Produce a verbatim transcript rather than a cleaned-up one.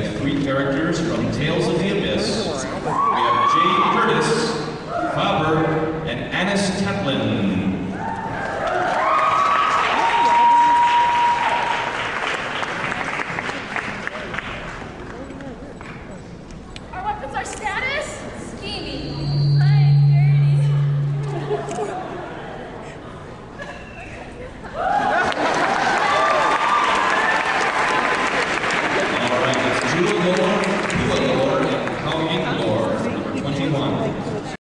have three characters from Tales of the Abyss. We have Jade Curtis, Faber, and Anis Taplin.